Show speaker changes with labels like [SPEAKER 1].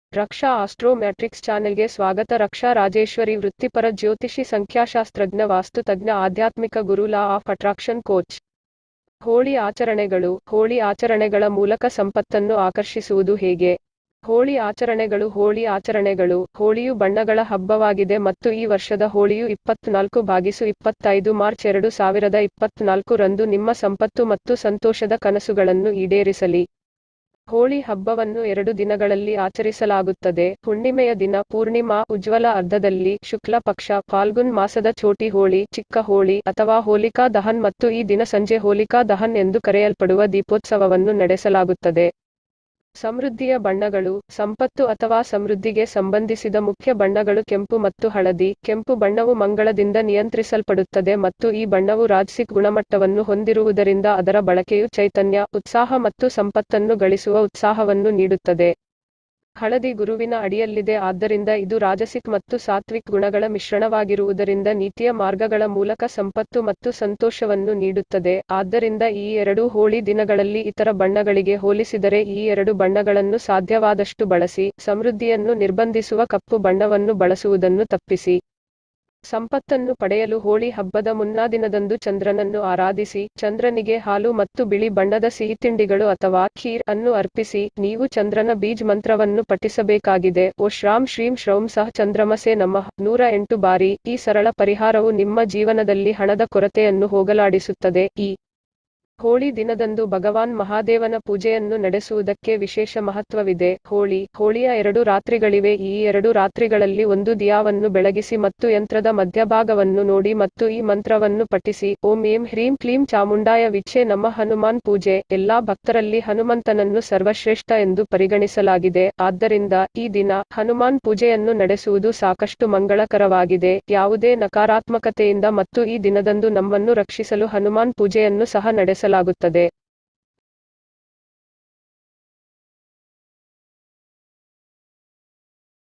[SPEAKER 1] ರಕ್ಷಾ astro matrix ಚಾನೆಲ್ಗೆ ಸ್ವಾಗತ. ರಕ್ಷಾ ರಾಜೇಶ್ವರಿ, ವೃತ್ತಿಪರ ಜ್ಯೋತಿಷಿ, ಸಂಖ್ಯಾಶಾಸ್ತ್ರಜ್ಞ, ವಾಸ್ತುತಜ್ಞ, ಆಧ್ಯಾತ್ಮಿಕ ಗುರು, law of attraction coach. Holi ಆಚರಣೆಗಳು. ಹೋಳಿ ಆಚರಣೆಗಳ ಮೂಲಕ ಸಂಪತ್ತನ್ನು ಆಕರ್ಷಿಸುವುದು ಹೇಗೆ? ಹೋಳಿ ಆಚರಣೆಗಳು. ಹೋಳಿಯು ಬಣ್ಣಗಳ ಹಬ್ಬವಾಗಿದೆ ಮತ್ತು ಈ ವರ್ಷದ ಹೋಳಿಯು 24/25 ಮಾರ್ಚ್ 2024 ರಂದು ನಿಮ್ಮ ಸಂಪತ್ತು ಮತ್ತು ಸಂತೋಷದ ಕನಸುಗಳನ್ನು ಈಡೇರಿಸಲಿ. ಹೋಳಿ ಹಬ್ಬವನ್ನು 2 ದಿನಗಳಲ್ಲಿ ಆಚರಿಸಲಾಗುತ್ತದೆ. ಹುಣ್ಣಿಮೆಯ ದಿನ ಪೂರ್ಣಿಮಾ ಉಜ್ವಲ ಅರ್ಧದಲ್ಲಿ, ಶುಕ್ಲ ಪಕ್ಷ, ಫಾಲ್ಗುನ್ ಮಾಸದ ಛೋಟಿ ಹೋಳಿ, ಚಿಕ್ಕ ಹೋಳಿ ಅಥವಾ ಹೋಲಿಕಾ ದಹನ್ ಮತ್ತು ಈ ದಿನ ಸಂಜೆ ಹೋಲಿಕಾ ದಹನ್ ಎಂದು ಕರೆಯಲ್ಪಡುವ ದೀಪೋತ್ಸವವನ್ನು ನಡೆಸಲಾಗುತ್ತದೆ. ಸಮೃದ್ಧಿಯ ಬಣ್ಣಗಳು. ಸಂಪತ್ತು ಅಥವಾ ಸಮೃದ್ಧಿಗೆ ಸಂಬಂಧಿಸಿದ ಮುಖ್ಯ ಬಣ್ಣಗಳು ಕೆಂಪು ಮತ್ತು ಹಳದಿ. ಕೆಂಪು ಬಣ್ಣವು ಮಂಗಳದಿಂದ ನಿಯಂತ್ರಿಸಲ್ಪಡುತ್ತದೆ ಮತ್ತು ಈ ಬಣ್ಣವು ರಾಜಸಿಕ್ ಗುಣಮಟ್ಟವನ್ನು ಹೊಂದಿರುವುದರಿಂದ ಅದರ ಬಳಕೆಯು ಚೈತನ್ಯ, ಉತ್ಸಾಹ ಮತ್ತು ಸಂಪತ್ತನ್ನು ಗಳಿಸುವ ಉತ್ಸಾಹವನ್ನು ನೀಡುತ್ತದೆ. ಹಳದಿ ಗುರುವಿನ ಅಡಿಯಲ್ಲಿದೆ, ಆದ್ದರಿಂದ ಇದು ರಾಜಸಿಕ್ ಮತ್ತು ಸಾತ್ವಿಕ್ ಗುಣಗಳ ಮಿಶ್ರಣವಾಗಿರುವುದರಿಂದ ನೀತಿಯ ಮಾರ್ಗಗಳ ಮೂಲಕ ಸಂಪತ್ತು ಮತ್ತು ಸಂತೋಷವನ್ನು ನೀಡುತ್ತದೆ. ಆದ್ದರಿಂದ ಈ 2 ಹೋಳಿ ದಿನಗಳಲ್ಲಿ ಇತರ ಬಣ್ಣಗಳಿಗೆ ಹೋಲಿಸಿದರೆ ಈ 2 ಬಣ್ಣಗಳನ್ನು ಸಾಧ್ಯವಾದಷ್ಟು ಬಳಸಿ. ಸಮೃದ್ಧಿಯನ್ನು ನಿರ್ಬಂಧಿಸುವ ಕಪ್ಪು ಬಣ್ಣವನ್ನು ಬಳಸುವುದನ್ನು ತಪ್ಪಿಸಿ. ಸಂಪತ್ತನ್ನು ಪಡೆಯಲು ಹೋಳಿ ಹಬ್ಬದ ಮುನ್ನಾದಿನದಂದು ಚಂದ್ರನನ್ನು ಆರಾಧಿಸಿ. ಚಂದ್ರನಿಗೆ ಹಾಲು ಮತ್ತು ಬಿಳಿ ಬಣ್ಣದ ಸಿಹಿತಿಂಡಿಗಳು ಅಥವಾ ಖೀರ್ ಅನ್ನು ಅರ್ಪಿಸಿ. ನೀವು ಚಂದ್ರನ ಬೀಜ್ ಮಂತ್ರವನ್ನು ಪಠಿಸಬೇಕಾಗಿದೆ. ಓ ಶ್ರಾಂ ಶ್ರೀಂ ಶ್ರೌಂ ಸಹ ಚಂದ್ರಮಸೆ ನಮಃ 108 ಬಾರಿ. ಈ ಸರಳ ಪರಿಹಾರವು ನಿಮ್ಮ ಜೀವನದಲ್ಲಿ ಹಣದ ಕೊರತೆಯನ್ನು ಹೋಗಲಾಡಿಸುತ್ತದೆ. ಈ ಹೋಳಿ ದಿನದಂದು ಭಗವಾನ್ ಮಹಾದೇವನ ಪೂಜೆಯನ್ನು ನಡೆಸುವುದಕ್ಕೆ ವಿಶೇಷ ಮಹತ್ವವಿದೆ. ಹೋಳಿಯ 2 ರಾತ್ರಿಗಳಿವೆ. ಈ 2 ರಾತ್ರಿಗಳಲ್ಲಿ ಒಂದು ದಿಯಾವನ್ನು ಬೆಳಗಿಸಿ ಮತ್ತು ಯಂತ್ರದ ಮಧ್ಯಭಾಗವನ್ನು ನೋಡಿ ಮತ್ತು ಈ ಮಂತ್ರವನ್ನು ಪಠಿಸಿ. ಓಂ ಏಂ ಹ್ರೀಂ ಕ್ಲೀಂ ಚಾಮುಂಡಾಯ ವಿಚ್ಚೆ ನಮಃ. ಹನುಮಾನ್ ಪೂಜೆ. ಎಲ್ಲಾ ಭಕ್ತರಲ್ಲಿ ಹನುಮಂತನನ್ನು ಸರ್ವಶ್ರೇಷ್ಠ ಎಂದು ಪರಿಗಣಿಸಲಾಗಿದೆ. ಆದ್ದರಿಂದ ಈ ದಿನ ಹನುಮಾನ್ ಪೂಜೆಯನ್ನು ನಡೆಸುವುದು ಸಾಕಷ್ಟು ಮಂಗಳಕರವಾಗಿದೆ. ಯಾವುದೇ ನಕಾರಾತ್ಮಕತೆಯಿಂದ ಮತ್ತು ಈ ದಿನದಂದು ನಮ್ಮನ್ನು ರಕ್ಷಿಸಲು ಹನುಮಾನ್ ಪೂಜೆಯನ್ನು ಸಹ ನಡೆಸಲಾಗುತ್ತದೆ.